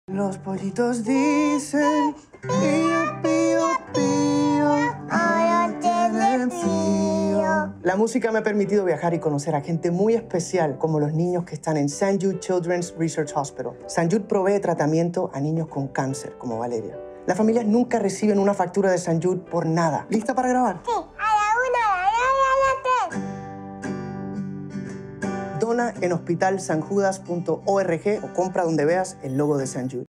Los pollitos dicen pío, pío, pío, ahora tienen frío. La música me ha permitido viajar y conocer a gente muy especial, como los niños que están en St. Jude Children's Research Hospital. St. Jude provee tratamiento a niños con cáncer, como Valeria. Las familias nunca reciben una factura de St. Jude por nada. ¿Lista para grabar? Sí, a la 1, a la 2 y a la 3. Dona en hospitalsanjudas.org o compra donde veas el logo de St. Jude.